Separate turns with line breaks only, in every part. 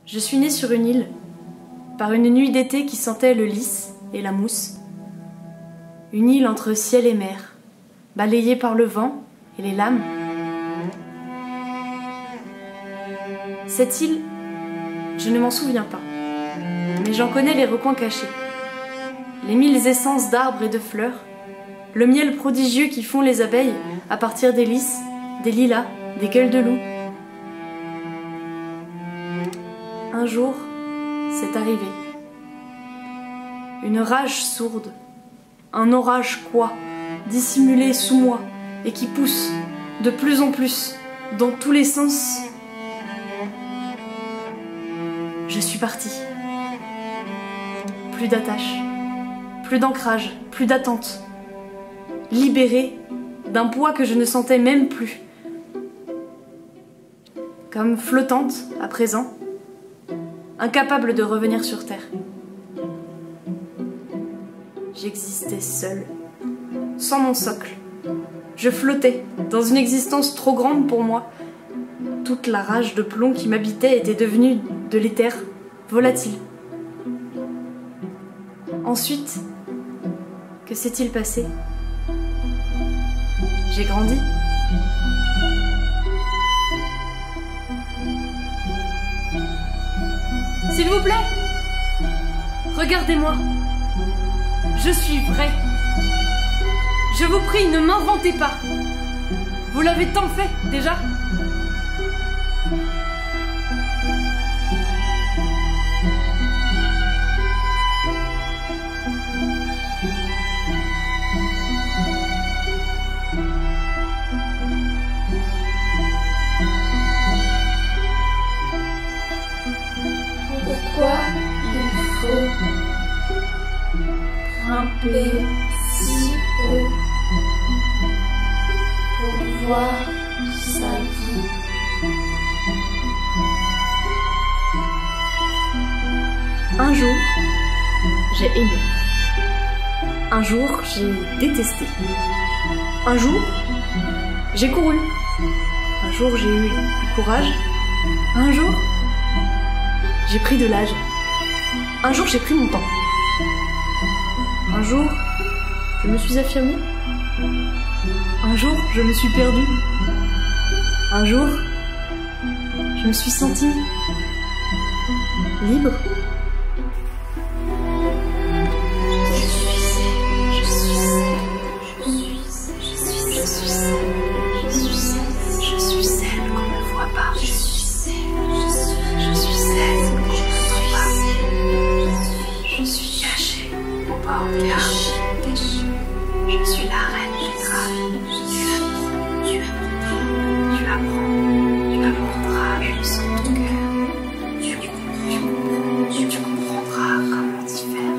Je suis née sur une île, par une nuit d'été qui sentait le lys et la mousse. Une île entre ciel et mer, balayée par le vent et les lames. Cette île, je ne m'en souviens pas, mais j'en connais les recoins cachés, les mille essences d'arbres et de fleurs, le miel prodigieux qui font les abeilles à partir des lys, des lilas, des gueules de loup. Un jour, c'est arrivé. Une rage sourde, un orage quoi, dissimulé sous moi et qui pousse de plus en plus dans tous les sens. Je suis partie. Plus d'attache, plus d'ancrage, plus d'attente. Libérée d'un poids que je ne sentais même plus. Comme flottante à présent, incapable de revenir sur terre. J'existais seule, sans mon socle. Je flottais dans une existence trop grande pour moi. Toute la rage de plomb qui m'habitait était devenue de l'éther volatile. Ensuite, que s'est-il passé? J'ai grandi. S'il vous plaît, regardez-moi. Je suis vraie. Je vous prie, ne m'inventez pas. Vous l'avez tant fait, déjà.
Pourquoi il faut grimper si haut pour voir sa vie?
Un jour, j'ai aimé. Un jour, j'ai détesté. Un jour, j'ai couru. Un jour, j'ai eu du courage. Un jour, j'ai pris de l'âge. Un jour, j'ai pris mon temps. Un jour, je me suis affirmée. Un jour, je me suis perdue. Un jour, je me suis sentie libre.
Je suis la reine des draps. Tu apprendras, je sens ton cœur. Tu comprendras comment t'y faire.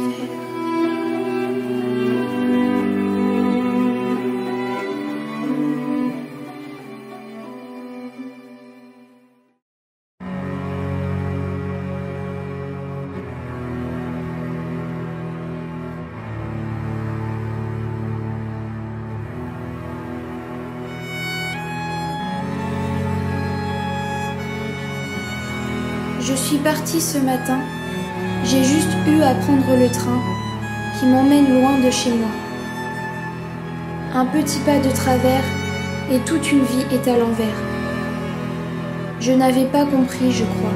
Je suis partie ce matin, j'ai juste eu à prendre le train qui m'emmène loin de chez moi. Un petit pas de travers et toute une vie est à l'envers. Je n'avais pas compris, je crois.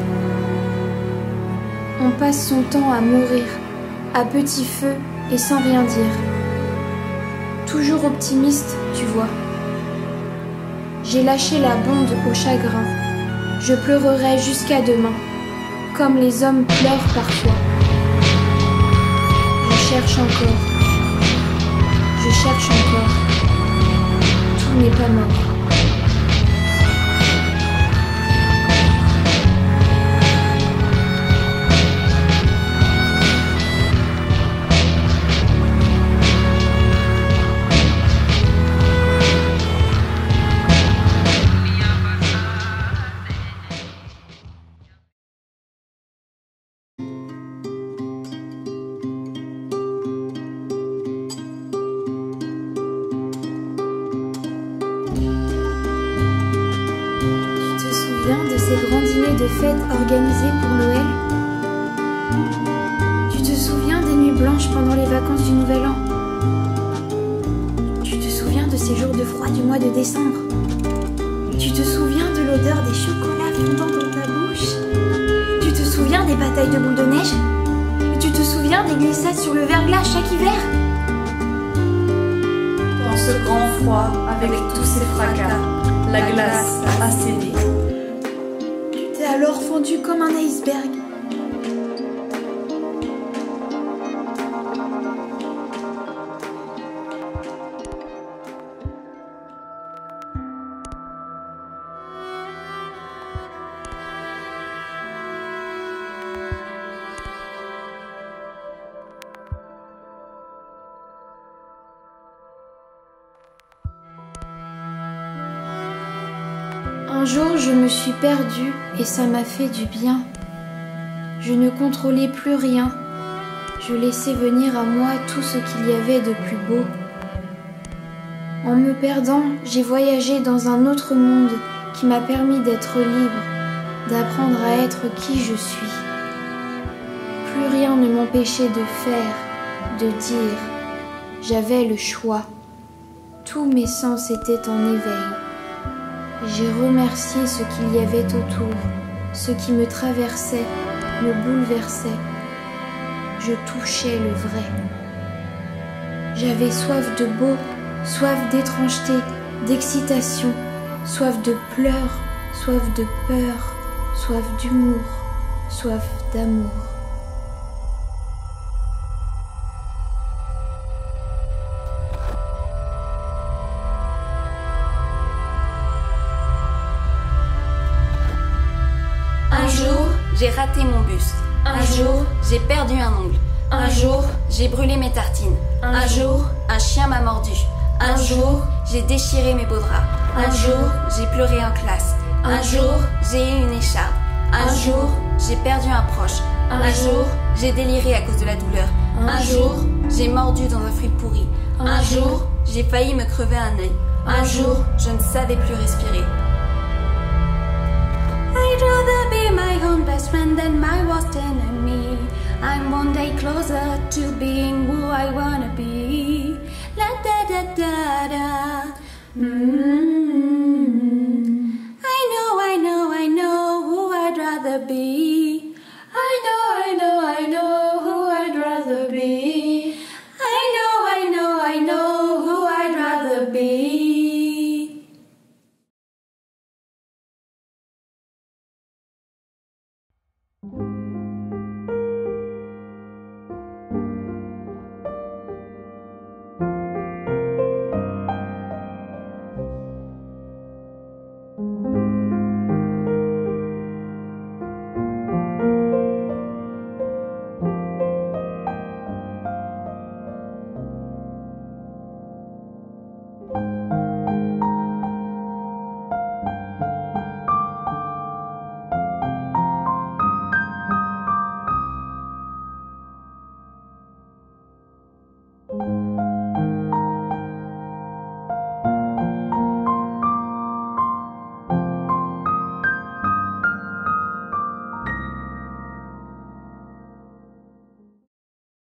On passe son temps à mourir, à petit feu et sans rien dire. Toujours optimiste, tu vois. J'ai lâché la bonde au chagrin. Je pleurerai jusqu'à demain. Comme les hommes pleurent parfois. Je cherche encore. Tout n'est pas mort. grand dîner de fête organisé pour Noël? Tu te souviens des nuits blanches pendant les vacances du Nouvel An? Tu te souviens de ces jours de froid du mois de décembre? Tu te souviens de l'odeur des chocolats fondant dans ta bouche? Tu te souviens des batailles de boules de neige? Tu te souviens des glissades sur le verglas chaque hiver?
Dans ce grand froid, avec tous ces fracas, la glace a cédé.
Tu t'es alors fondu comme un iceberg. Un jour, je me suis perdue et ça m'a fait du bien. Je ne contrôlais plus rien. Je laissais venir à moi tout ce qu'il y avait de plus beau. En me perdant, j'ai voyagé dans un autre monde qui m'a permis d'être libre, d'apprendre à être qui je suis. Plus rien ne m'empêchait de faire, de dire. J'avais le choix. Tous mes sens étaient en éveil. J'ai remercié ce qu'il y avait autour, ce qui me traversait, me bouleversait. Je touchais le vrai. J'avais soif de beau, soif d'étrangeté, d'excitation, soif de pleurs, soif de peur, soif d'humour, soif d'amour.
Un jour, j'ai raté mon bus. Un jour, j'ai perdu un ongle. Un jour, j'ai brûlé mes tartines. Un jour, un chien m'a mordu. Un jour, j'ai déchiré mes beaux draps. Un jour, j'ai pleuré en classe. Un jour, j'ai eu une écharpe. Un jour, j'ai perdu un proche. Un jour, j'ai déliré à cause de la douleur. Un jour, j'ai mordu dans un fruit pourri. Un jour, j'ai failli me crever un œil. Un jour, je ne savais plus respirer. I'd rather be my own best friend than my worst enemy. I'm one day closer to being who I wanna be. La da da da da. I know who I'd rather be. I know who I'd rather be. I know who I'd rather be.